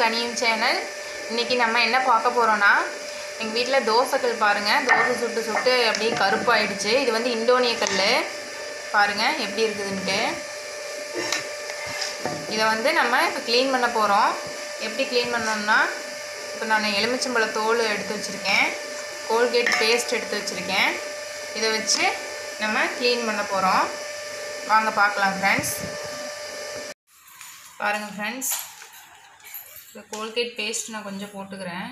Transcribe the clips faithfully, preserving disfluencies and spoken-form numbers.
கனியும் சேனல். இன்றைக்கி நம்ம என்ன பார்க்க போகிறோன்னா, எங்கள் வீட்டில் தோசைக்கல் பாருங்கள், தோசை சுட்டு சுட்டு அப்படியே கருப்பாயிடுச்சு. இது வந்து இண்டோனிய கல் பாருங்கள் எப்படி இருக்குதுன்ட்டு. இதை வந்து நம்ம இப்போ க்ளீன் பண்ண போகிறோம். எப்படி க்ளீன் பண்ணோம்னா, இப்போ நான் எலுமிச்சம்பழ தோல் எடுத்து வச்சுருக்கேன், கோல்கேட் பேஸ்ட் எடுத்து வச்சுருக்கேன். இதை வச்சு நம்ம க்ளீன் பண்ண போகிறோம். வாங்க பார்க்கலாம் ஃப்ரெண்ட்ஸ். பாருங்கள் ஃப்ரெண்ட்ஸ், இந்த கோல்கேட் பேஸ்ட் நான் கொஞ்சம் போட்டுக்கிறேன்.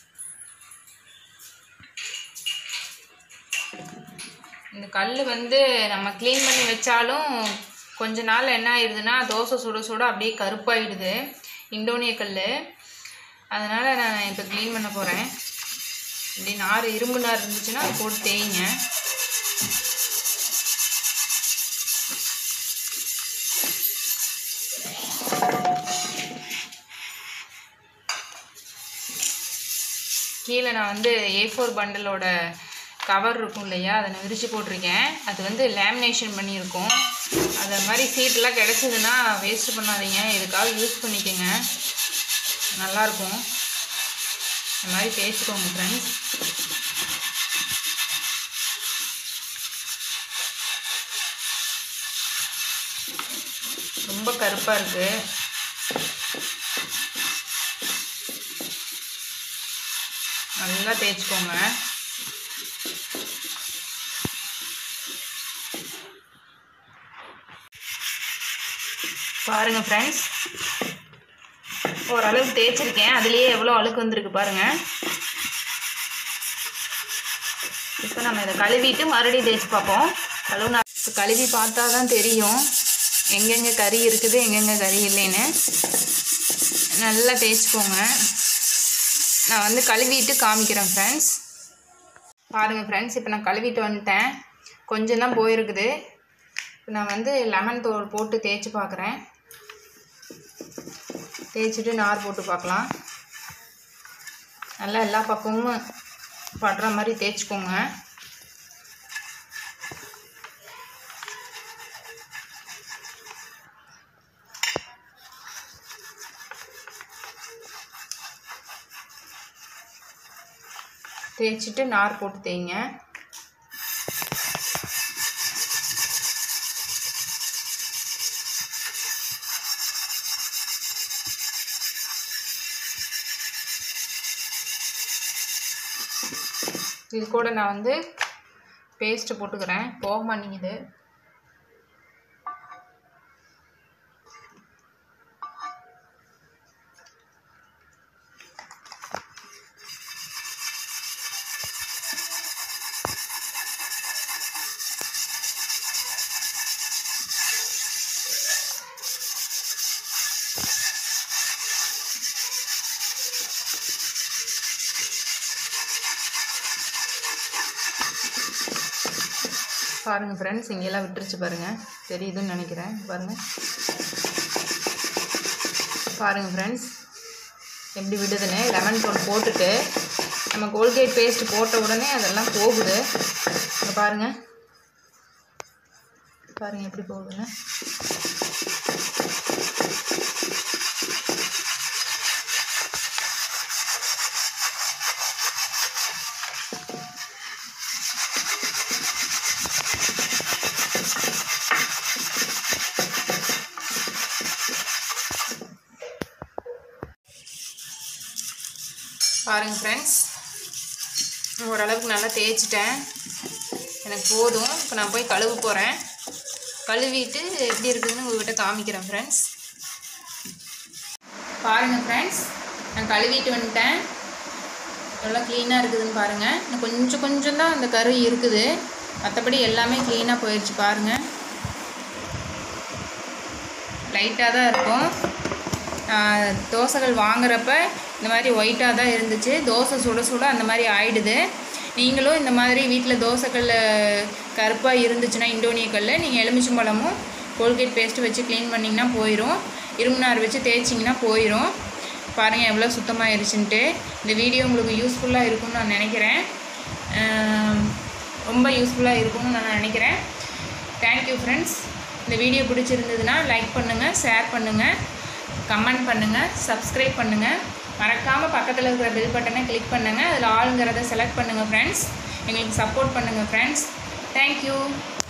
இந்த கல் வந்து நம்ம க்ளீன் பண்ணி வச்சாலும் கொஞ்ச நாள் என்ன ஆயிடுதுன்னா, தோசை சுட சுட அப்படியே கருப்பாயிடுது இண்டோனிய கல். அதனால் நான் இப்போ க்ளீன் பண்ண போகிறேன். இப்படி நார் இரும்பு நார் இருந்துச்சுன்னா அது போட்டு தேய்ங்க. கீழே நான் வந்து ஏ ஃபோர் பண்டலோட கவர் இருக்கும் இல்லையா, அதை நான் விரித்து போட்டிருக்கேன். அது வந்து லேமினேஷன் பண்ணியிருக்கோம். அதை மாதிரி சீட்டெலாம் கிடச்சிதுன்னா வேஸ்ட் பண்ணாதீங்க, இதுக்காக யூஸ் பண்ணிக்கோங்க, நல்லாயிருக்கும். இந்த மாதிரி தேய்ச்சிக்கோங்க ஃப்ரெண்ட்ஸ். ரொம்ப கருப்பாக இருக்குது. நல்லா தேய்ச்சிக்கோங்க. பாருங்கள் ஃப்ரெண்ட்ஸ், ஓரளவுக்கு தேய்ச்சிருக்கேன். அதுலேயே எவ்வளோ அழுக்கு வந்திருக்கு பாருங்கள். இப்போ நம்ம இதை கழுவிட்டு மறுபடியும் தேய்ச்சி பார்ப்போம். கழுவுனா இப்போ கழுவி பார்த்தா தான் தெரியும் எங்கெங்கே கறி இருக்குது எங்கெங்கே கறி இல்லைன்னு. நல்லா தேய்ச்சிக்கோங்க. நான் வந்து கழுவிட்டு காமிக்கிறேன் ஃப்ரெண்ட்ஸ். பாருங்கள் ஃப்ரெண்ட்ஸ், இப்போ நான் கழுவிட்டு வந்துட்டேன். கொஞ்சம் தான் போயிருக்குது. இப்போ நான் வந்து லெமன் தோல் போட்டு தேய்ச்சி பார்க்குறேன். தேய்ச்சிட்டு நார் போட்டு பார்க்கலாம். நல்லா எல்லா பக்கமும் படுற மாதிரி தேய்ச்சிக்கோங்க. தேய்ச்சிட்டு நார் போட்டு தேய்ங்க. இது கூட நான் வந்து பேஸ்ட்டு போட்டுக்கிறேன், போக மாட்டேங்குது. பாருங்கள் ஃப்ரெண்ட்ஸ், இங்கெல்லாம் விட்டுருச்சு பாருங்கள், தெரியுதுன்னு நினைக்கிறேன். பாருங்கள் பாருங்கள் ஃப்ரெண்ட்ஸ் எப்படி விடுதுன்னு. லெமன் தோல் போட்டுட்டு நம்ம கோல்கேட் பேஸ்ட் போட்ட உடனே அதெல்லாம் போகுது. இங்கே பாருங்கள் பாருங்கள் எப்படி போகுதுன்னு. பாருங்கள் ஃப்ரெண்ட்ஸ், ஓரளவுக்கு நல்லா தேய்ச்சிட்டேன், எனக்கு போதும். இப்போ நான் போய் கழுவ போகிறேன். கழுவிட்டு எப்படி இருக்குதுன்னு உங்கள்கிட்ட காமிக்கிறேன் ஃப்ரெண்ட்ஸ். பாருங்கள் ஃப்ரெண்ட்ஸ், நான் கழுவிட்டு வந்துட்டேன். எவ்வளோ க்ளீனாக இருக்குதுன்னு பாருங்கள். இன்னும் கொஞ்சம் கொஞ்சம் தான் அந்த கரு இருக்குது, மற்றபடி எல்லாமே க்ளீனாக போயிடுச்சு. பாருங்கள், லைட்டாக தான் இருக்கும். தோசைகள் வாங்குறப்ப இந்த மாதிரி ஒயிட்டாக தான் இருந்துச்சு. தோசை சுட சுட அந்த மாதிரி ஆயிடுது. நீங்களும் இந்த மாதிரி வீட்டில் தோசைக்கல் கருப்பாக இருந்துச்சுன்னா இண்டோனிய கல், நீங்கள் எலுமிச்சம்பழமும் கோல்கேட் பேஸ்ட்டு வச்சு க்ளீன் பண்ணிங்கன்னா போயிடும். இரும்பு நார் வச்சு தேய்ச்சிங்கன்னா போயிடும். பாருங்கள் எவ்வளோ சுத்தமாகிருச்சுன்ட்டு. இந்த வீடியோ உங்களுக்கு யூஸ்ஃபுல்லாக இருக்கும்னு நான் நினைக்கிறேன். ரொம்ப யூஸ்ஃபுல்லாக இருக்கும்னு நான் நினைக்கிறேன். Thank you friends. இந்த வீடியோ பிடிச்சிருந்ததுன்னா லைக் பண்ணுங்கள், ஷேர் பண்ணுங்கள், கமெண்ட் பண்ணுங்கள், சப்ஸ்கிரைப் பண்ணுங்கள். மறக்காமல் பக்கத்தில் இருக்கிற பெல் பட்டனை கிளிக் பண்ணுங்கள். அதில் ஆளுங்கிறத செலக்ட் பண்ணுங்கள் ஃப்ரெண்ட்ஸ். எங்களுக்கு சப்போர்ட் பண்ணுங்கள் ஃப்ரெண்ட்ஸ். தேங்க்யூ.